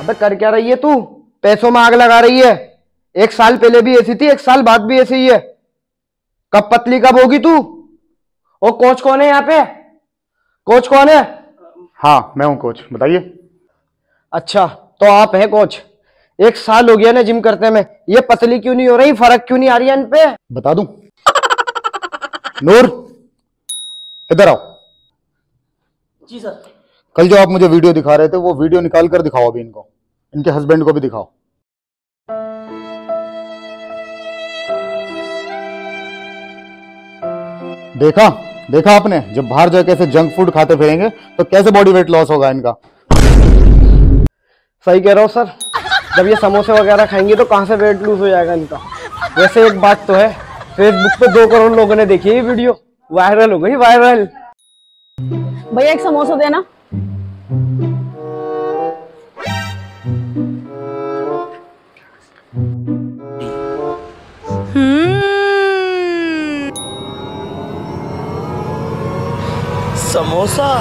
अबे कर क्या रही है तू? पैसों में आग लगा रही है। 1 साल पहले भी ऐसी थी, 1 साल बाद भी ऐसी ही है। कब पतली कब होगी तू? और कोच कौन है यहाँ पे? कोच कौन है? हाँ मैं हूँ कोच, बताइए। अच्छा तो आप है कोच। 1 साल हो गया ना जिम करते में, ये पतली क्यों नहीं हो रही? फर्क क्यों नहीं आ रही है इन पे? बता दूं? नूर इधर आओ। जी सर। कल जो आप मुझे वीडियो दिखा रहे थे वो वीडियो निकाल कर दिखाओ अभी इनको, इनके हस्बैंड को भी दिखाओ। देखा देखा आपने? जब बाहर जाके ऐसे जंक फूड खाते फिरेंगे तो कैसे बॉडी वेट लॉस होगा इनका। सही कह रहा हूँ सर। जब ये समोसे वगैरह खाएंगे तो कहाँ से वेट लूज हो जाएगा इनका। वैसे एक बात तो है, फेसबुक पे 2 करोड़ लोगों ने देखी है ये वीडियो, वायरल हो गई, वायरल। भैया एक समोसा देना। समोसा।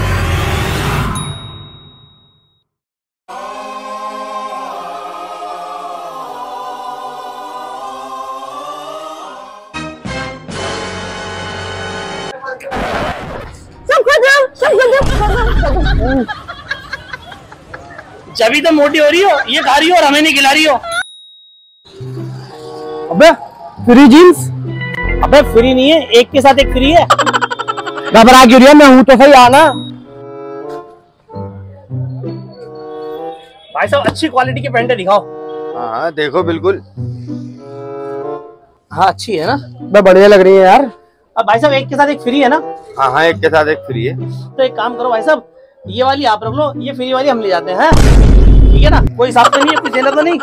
जब तो मोटी हो रही हो, ये खा रही हो और हमें नहीं खिला रही हो। अबे फ्री जीन्स। अबे फ्री नहीं है, एक के साथ एक फ्री है। घबरा क्यों रही है? मैं हूं तो सही, आना। भाई साहब अच्छी क्वालिटी के पैंट दिखाओ। हाँ देखो बिल्कुल। हाँ अच्छी है ना? बे बढ़िया लग रही है यार। अब भाई साहब एक के साथ एक फ्री है ना? हाँ हाँ एक के साथ एक फ्री है। तो एक काम करो भाई साहब, ये वाली आप रख लो, ये फ्री वाली हम ले जाते हैं। ठीक है ना? कोई हिसाब तो नहीं है, कुछ देना तो नहीं?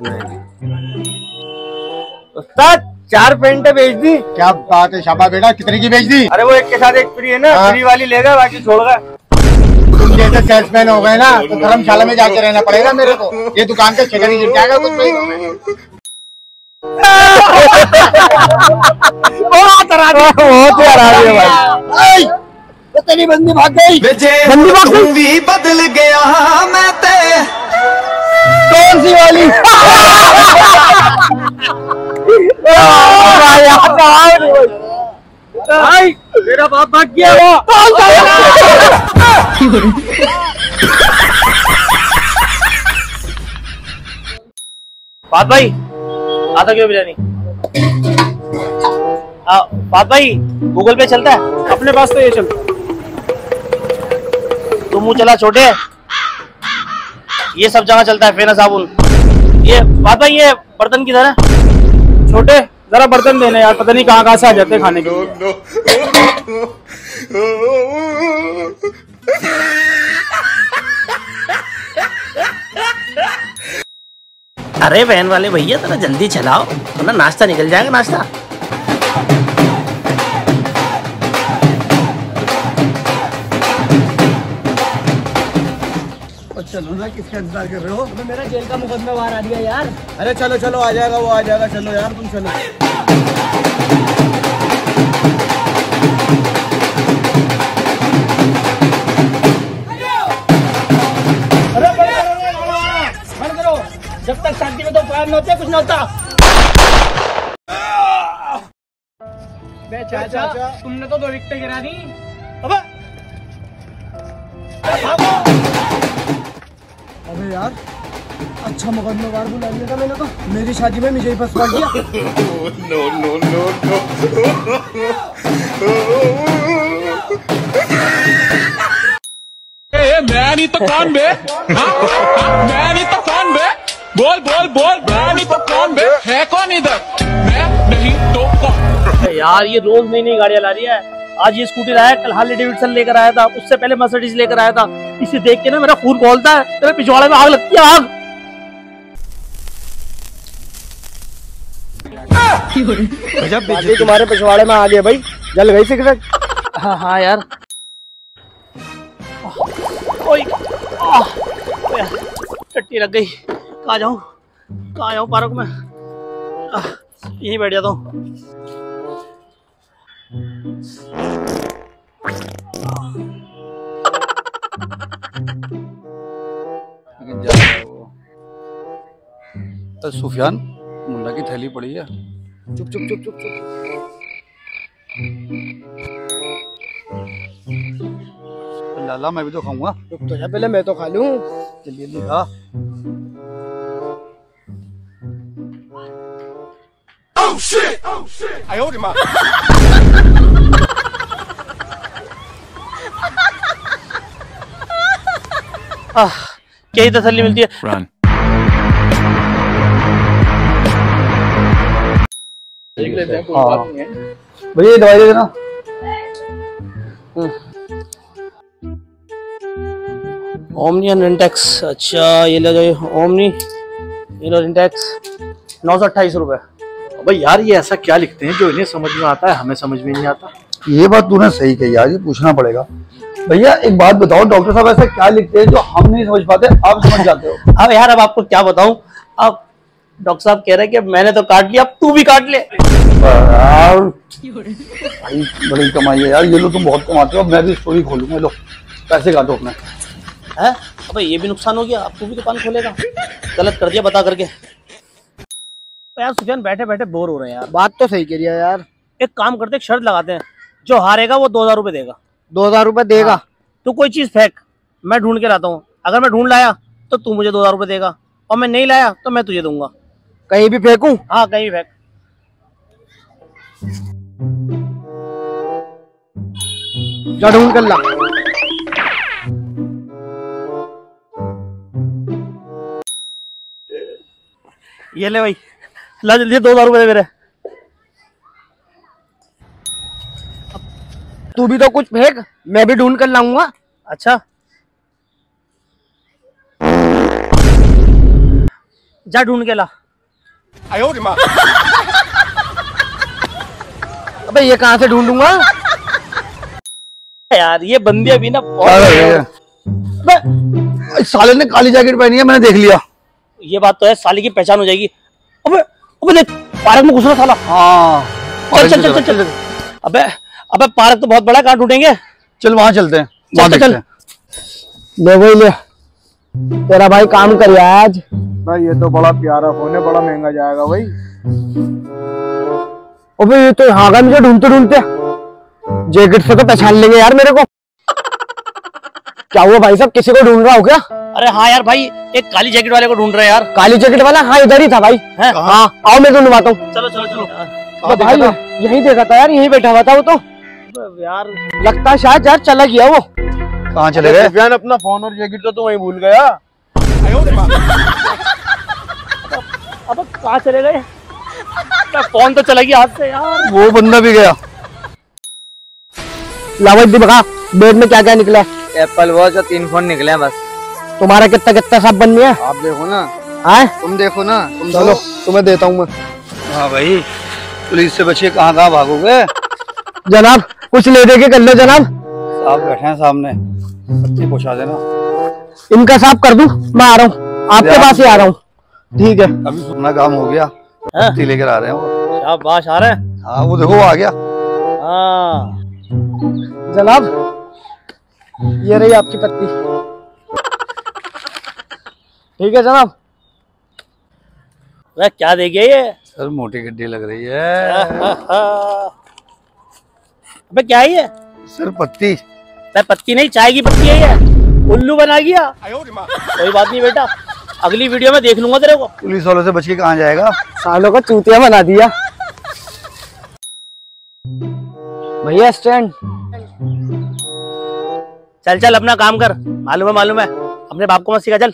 उस्ताद 4 पैंटें बेच दी। क्या बात है शाबा बेटा, कितने की बेच दी? अरे वो एक के साथ एक फ्री है ना, फ्री वाली लेगा, बाकी छोड़ गए। तुम जैसे सेल्समैन हो गए ना तो धर्मशाला में जाके रहना पड़ेगा मेरे को। ये दुकान का शटर ही गिर जाएगा कुछ नहीं। तेरी बंदी भाग गई। बंदी भाग गई भी बदल गया मैं ते। कौन सी वाली? भाई मेरा बाप भाग गया। वो बात भाई आधा किलो बिरयानी। बात भाई गूगल पे चलता है? अपने पास तो ये चलता। तुम मुँह चला छोटे, ये सब जगह चलता है फेना साबुन। ये बात भाई ये बर्तन किधर है? छोटे जरा बर्तन देने यार, पता नहीं कहाँ कहाँ से आ जाते खाने के। अरे वैन वाले भैया थोड़ा जल्दी चलाओ वरना नाश्ता निकल जाएगा। नाश्ता चलो ना, किसका इंतजार कर रहे हो? तो मेरा जेल का मुकदमा बाहर आ गया यार। अरे चलो चलो आ जाएगा, वो आ जाएगा। चलो यार तुम चलो। बंद करो, जब तक शांति में तो फायर न होते कुछ न होता। चाचा तुमने तो 2 विकेटें गिरा दी। अबे यार अच्छा मुकदमेदार बुला लिया था मैंने तो। मेरी शादी में मुझे ही फंसवा दिया। No no no no. मैं नहीं तो कौन बे? मैं नहीं तो कौन बे? बोल बोल बोल, मैं नहीं तो कौन बे? है कौन इधर? मैं नहीं तो कौन? यार ये रोज नई नई गाड़ियां ला रही है। आज ये स्कूटी लाया, कल हार्ले डेविडसन लेकर आया था, उससे पहले मर्सिडीज लेकर आया था। इसे देख के ना मेरा खून खौलता है, तेरे पिछवाड़े में आग लगती है। आग गजब तुम्हारे पिछवाड़े में आ गए भाई। जल गई सिगरेट। हाँ हाँ यार। ओए टट्टी लग गई। कहाँ जाऊँ पार्क में? यहीं बैठ जाता हूँ। जा सुफियान, मुन्ना की थैली पड़ी है। चुप चुप चुप चुप चुप। लाला मैं भी तो खाऊंगा। रुक तो जा, पहले मैं तो खा लूं। जल्दी जल्दी खा। क्या ही तसल्ली मिलती है। Run. भैया ये दवाई दे देना। Omni and Rintex. अच्छा ये ले जाओ ओमनी, ये लो रिंटेक्स, 928 रुपए। भाई यार ये ऐसा क्या लिखते हैं जो इन्हें समझ में आता है, हमें समझ में नहीं आता। ये बात तूने सही कही यार, ये पूछना पड़ेगा। भैया एक बात बताओ, डॉक्टर साहब ऐसा क्या लिखते हैं जो हम नहीं समझ पाते, आप समझ जाते हो? अब यार अब आपको क्या बताऊं, अब डॉक्टर साहब कह रहे हैं कि मैंने तो काट लिया, अब तू भी काट ले। यार भाई बड़ी कमाई है यार, ये लो तुम बहुत कमाते हो, अब मैं भी स्टोरी खोलूंगा। लो पैसे काटो अपने। है अबे ये भी नुकसान हो गया, अब तू भी दुकान खोलेगा, गलत कर दिया बता करके। यार सुफियान बैठे बैठे बोर हो रहे हैं यार। बात तो सही कह रही है यार। एक काम करते, एक शर्त लगाते हैं, जो हारेगा वो 2000 रुपए देगा। 2000 रुपए देगा? हाँ। तू कोई चीज फेंक, मैं ढूंढ के लाता हूँ, अगर मैं ढूंढ लाया तो तू मुझे 2000 रुपए देगा, और मैं नहीं लाया तो मैं तुझे दूंगा। कहीं भी फेंकूं? हाँ कहीं भी फेंक। जा ढूंढ कर ला। ये ले भाई, ला जल्दी 2000 रुपए दे मेरे। तू भी तो कुछ फेंक, मैं भी ढूंढ कर लाऊंगा। अच्छा जा ढूंढ के ला। अबे ये कहाँ से ढूंढूंगा यार ये बंदी भी ना इस साले ने काली जैकेट पहनी है, मैंने देख लिया। ये बात तो है, साली की पहचान हो जाएगी। अबे अबे देख, पार्क में घुस रहा साला। हाँ चल चल चल चल चल। अबे अबे पार्क तो बहुत बड़ा है, कहाँ ढूंढेंगे? चल वहां चलते हैं, वहां चल, देखते चल। हैं। ले भाई ले, तेरा भाई काम कर आज। भाई ये तो बड़ा प्यारा फोन है, बड़ा महंगा जाएगा भाई। अबे ये तो यहाँ का, मुझे ढूंढते ढूंढते जैकेट से तो पहचान लेंगे यार मेरे को। क्या हुआ भाई साहब, किसी को ढूंढ रहा हो क्या? अरे हाँ यार भाई, एक काली जैकेट वाले को ढूंढ रहे हैं यार। काली जैकेट वाला? हाँ इधर ही था भाई। है? हाँ आओ मैं ढूंढवाता हूँ। चलो चलो चलो। अबे भाई यहीं देखा था यार, यहीं बैठा हुआ था वो तो। यार लगता है शायद यार चला गया वो। कहाँ चले गए? सुफियान अपना फोन और जैकेट तो तू वहीं भूल गया। अब कहाँ चले गए? फोन तो चला गया हाथ से यार। वो बंदा भी गया। लावत दी बगा, बेड में क्या क्या निकला? एप्पल वॉच और 3 फोन निकले हैं बस। तुम्हारा कितना कितना सब बन गया? आप देखो ना, हाँ तुम देखो ना, तुम चलो तुम्हें देता हूँ मैं। हाँ भाई, पुलिस से बचिए, कहाँ कहाँ भागोगे? जनाब कुछ ले दे के कर लो जनाब। साहब बैठे हैं सामने, बच्चे पहुंचा देना। इनका साफ कर दूं? मैं आ रहा हूँ, आपके पास ही आ रहा हूँ। ठीक है। अभी अपना काम हो गया, पत्ती लेकर आ रहे हैं वो। शाबाश आ रहे हैं। हाँ वो देखो वो आ गया। हाँ जनाब ये रही आपकी पत्ती। ठीक है जनाब। वह क्या दे गया ये? सर मोटी गड्डी लग रही है। अबे क्या है ये? सर पत्ती। पत्ती नहीं, चाय की पत्ती है ये। उल्लू बना गया। कोई बात नहीं बेटा, अगली वीडियो में देख लूंगा तेरे को। पुलिस वालों से बच के कहाँ जाएगा? सालों का चूतिया बना दिया। भैया स्टैंड। चल चल अपना काम कर, मालूम है, अपने बाप को मत सिखा। चल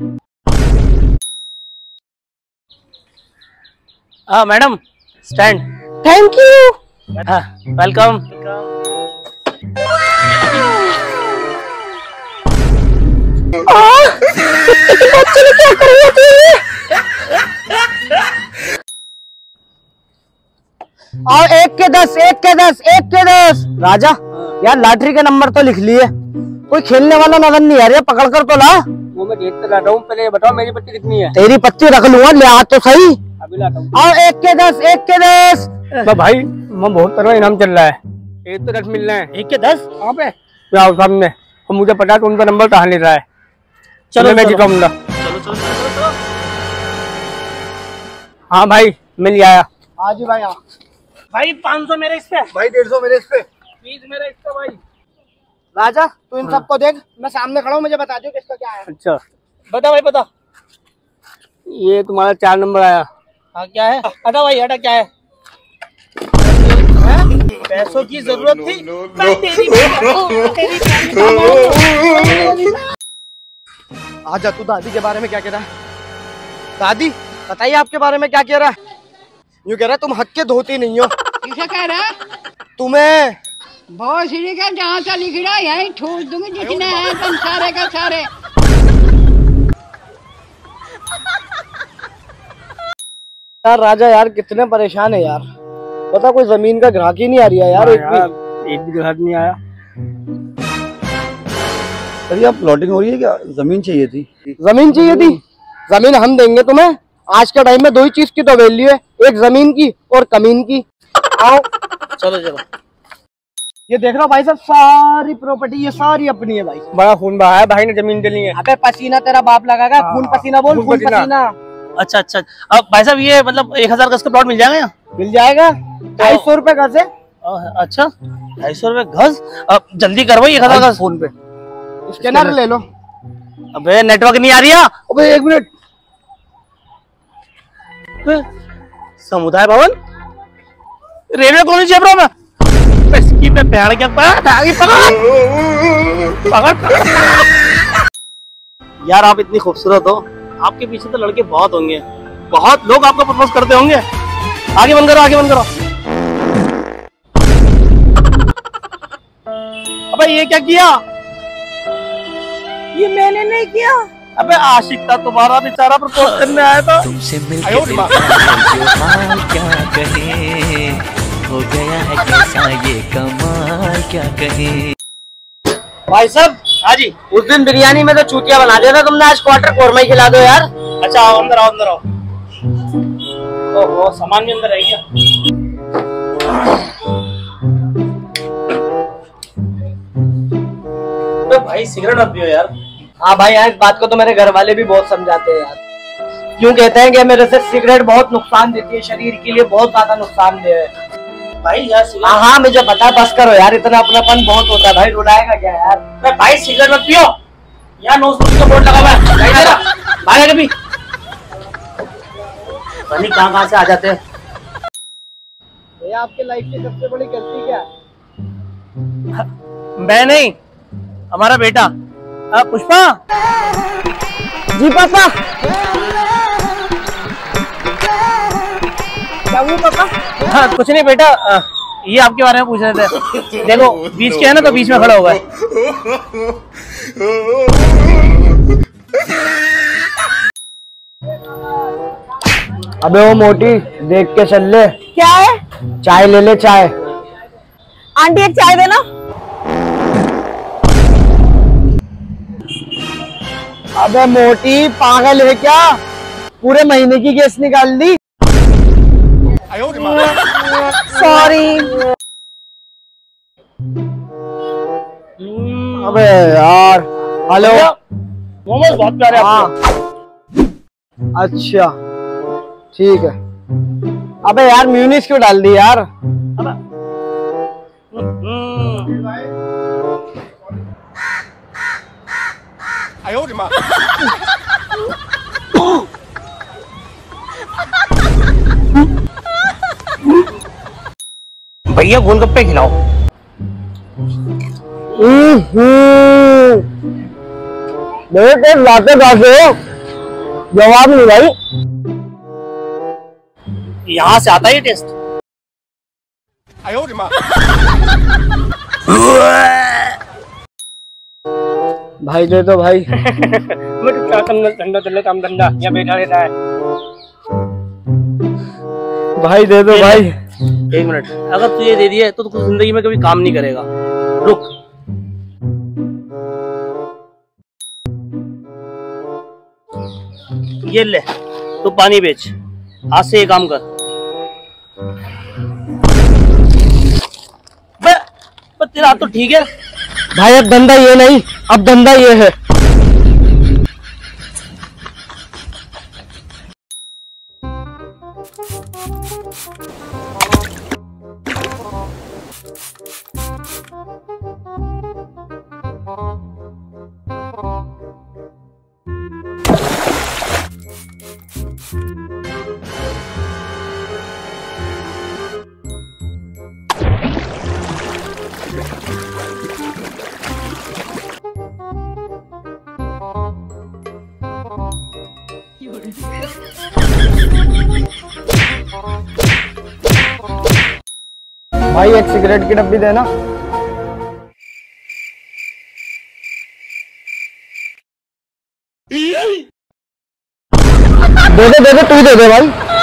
हाँ मैडम स्टैंड। Thank you. हाँ वेलकम। क्या कर रही है? और 1 के 10, 1 के 10, 1 के 10। राजा यार लॉटरी के नंबर तो लिख लिए, कोई खेलने वाला नजर नहीं आ रहा, पकड़ कर तो ला। वो मैं गेट पे लाता हूँ, पहले ये बताओ मेरी पत्ती कितनी है? तेरी पत्ती रख लूंगा, ले आ तो सही। अभी लाता हूँ। और 1 के 10, 1 के 10। तो भाई मैं बहुत तरह इनाम चल रहा है, 1 तो 10 मिल रहे हैं। 1 के 10 कहाँ पे? आओ सामने, और मुझे पता है तुमका नंबर कहाँ ले रहा है। चलो मैं चलो जीताऊंगा। चलो चलो चलो चलो। हाँ भाई मिल जाएगा। हाँ जी भाई, हाँ भाई 500 मेरे इस पे, भाई 150 मेरे इस पे। 20 मेरे इस पे भाई। राजा तू इन सबको देख, मैं सामने खड़ा हूँ, मुझे बता दो किसका क्या है। अच्छा बता भाई बता। ये तुम्हारा 4 नंबर आया। हाँ क्या है? हटा भाई हटा, क्या है? पैसों की जरूरत थी, मैं आजा, तू दादी के बारे में क्या कह रहा है? दादी बताइए आपके बारे में क्या कह रहा है? यूँ कह रहा है तुम हक के धोती नहीं हो। किसे कह रहा है? तुम्हें बहुत सीढ़ी का जहाँ सा लिख रहा है यही ठूस दूंगी, जितने हैं तुम सारे का सारे। यार राजा यार कितने परेशान है यार, पता कोई जमीन का ग्राहक ही नहीं आ रही है यार। एक भी ग्राहक नहीं आया। अरे आप प्लॉटिंग हो रही है क्या? जमीन चाहिए थी। जमीन चाहिए थी? जमीन हम देंगे तुम्हें। आज के टाइम में दो ही चीज की तो वैल्यू है, एक जमीन की और कमीन की। आओ चलो चलो। ये देख रहा भाई साहब, सारी प्रॉपर्टी ये सारी अपनी है भाई। बड़ा खून बहा है भाई ने जमीन के लिए। अबे पसीना तेरा बाप लगाएगा, खून पसीना बोल, खून पसीना। अच्छा अच्छा, अब भाई साहब ये मतलब 1000 गज का प्लॉट मिल जाएगा यहाँ? मिल जाएगा। 250 रुपए गज है। अच्छा 250 रुपए गज। अब जल्दी करो भाई 1000 गज। फोन पे स्कैनर ले लो। अबे नेटवर्क नहीं आ रही है। अबे 1 मिनट। समुदाय भवन, रेलवे कॉलोनी जयपुर में। इसकी पे पैर क्या पकड़। यार आप इतनी खूबसूरत हो, आपके पीछे तो लड़के बहुत होंगे, बहुत लोग आपको प्रपोज करते होंगे। आगे बंद करो, आगे बंद करो। अबे ये क्या किया? ये मैंने नहीं किया। अबे आशिक था तुम्हारा बेचारा, प्रपोज करने आया था। तुमसे मिलके क्या कहे, हो गया है कैसा ये कमाल, क्या कहे। भाई साहब। हाँ जी। उस दिन बिरयानी में तो चूतिया बना दिया था तुमने, आज क्वार्टर कोरमा ही खिला दो यार। अच्छा आओ अंदर आओ, अंदर आओ। ओहो सामान भी अंदर रह गया। तो भाई सिगरेट मत पियो यार। हाँ भाई, इस बात को तो मेरे घर वाले भी बहुत समझाते हैं यार। क्यों कहते हैं कि मेरे से सिगरेट बहुत नुकसान देती है, शरीर के लिए बहुत ज्यादा नुकसानदेह है। भाई यार सिगरेट। हाँ मुझे पता है, बस करो यार, इतना अपनापन बहुत होता है भाई, रुलाएगा क्या यार। मैं भाई सिगरेट मत पियो, यहाँ नो स्मोकिंग का बोर्ड लगा हुआ है। भाई कभी नहीं कहाँ से आ जाते हैं। भैया आपके लाइफ की सबसे बड़ी गलती क्या है? मैं नहीं, हमारा बेटा। पुष्पा जी पापा। क्या हुआ पापा? हाँ कुछ नहीं बेटा, ये आपके बारे में पूछ रहे थे। देखो बीच के है ना, तो बीच में खड़ा होगा। अबे वो मोटी, देख के चल ले। क्या है? चाय ले ले, चाय। आंटी एक चाय देना। अबे मोटी पागल है क्या, पूरे महीने की गैस निकाल दी। सॉरी। अबे यार, हेलो। मोमोज बहुत प्यारे आपके। अच्छा ठीक है। अबे यार म्यूनिस क्यों डाल दी यार? भैया गोलगप्पे खिलाओ। बेटे लाते खाते हो, जवाब नहीं भाई। यहाँ से आता है ये टेस्ट। भाई दे दो भाई। मैं तो क्या करना, धंधा चले काम धंधा, या बैठा रहता है। भाई दे दो भाई। एक मिनट, अगर तू ये दे दिया तो तू जिंदगी में कभी काम नहीं करेगा। रुक। ये ले, तू पानी बेच, आज से ये काम कर। तेरा हाथ तो ठीक है भाई, अब धंधा ये नहीं, अब धंधा ये है। भाई एक सिगरेट की डब्बी देना। दे दे तू दे दे भाई।